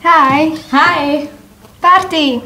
Hi. Hi. Party.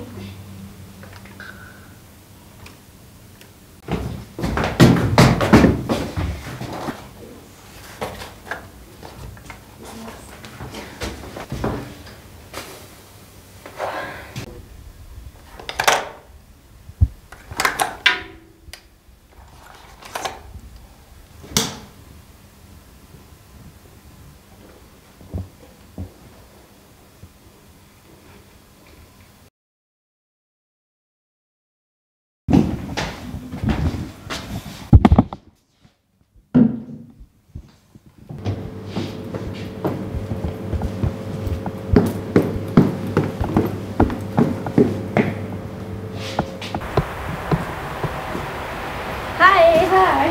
Hi.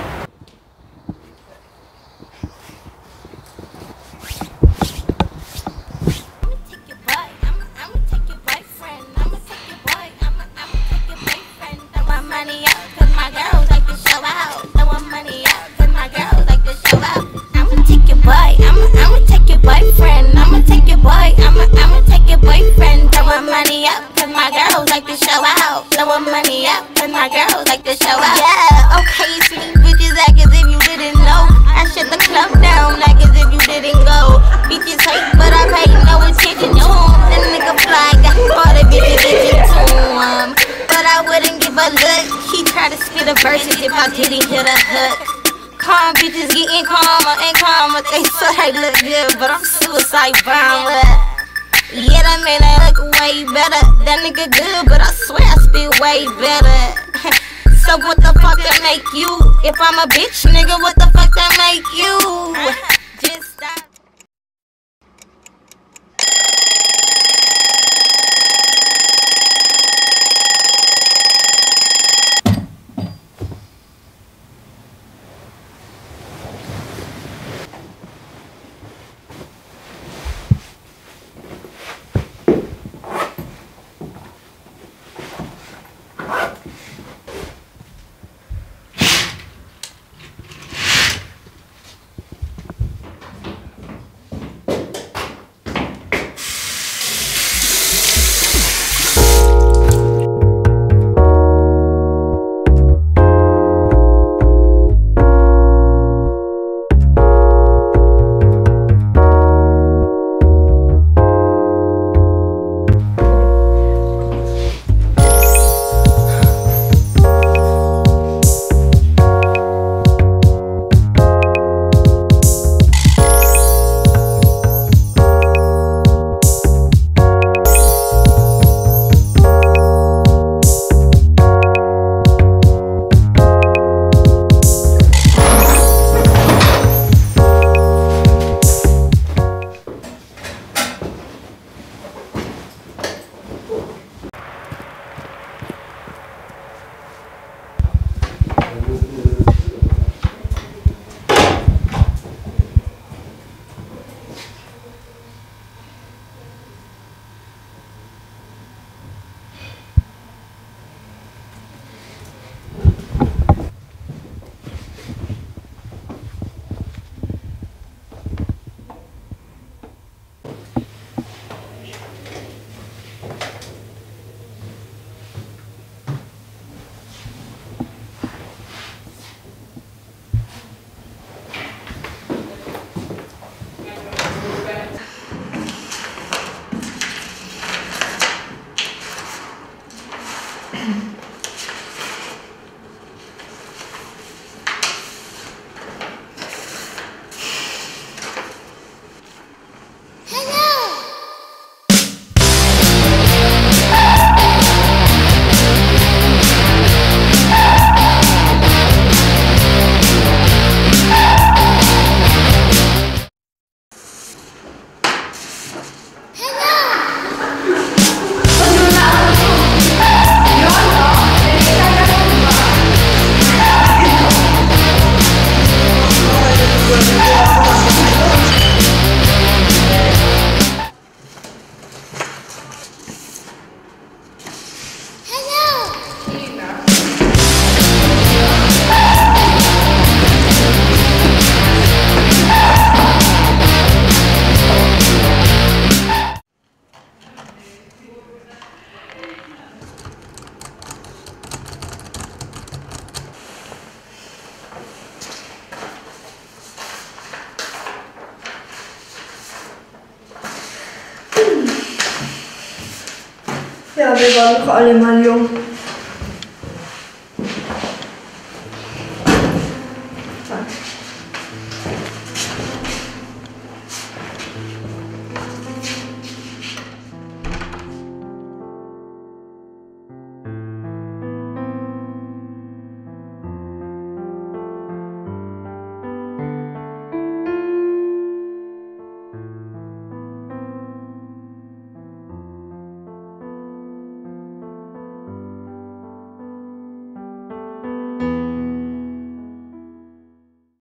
Money up, cause my girls like to show out. Yeah, okay, see these bitches act as if you didn't know. I shut the club down like as if you didn't go. Bitches hate, but I pay no attention to 'em. That nigga fly, got all the bitches itching to him. But I wouldn't give a look. He tried to spit a verse as if I didn't hit a hook. Calm bitches getting calmer and calmer. They say I look good, but I'm suicide bound. Yeah, that man that look way better. That nigga good, but I swear I spit way better. So what the fuck that make you? If I'm a bitch, nigga, what the fuck that make you? Just stop. Ja, wir waren doch alle mal jung.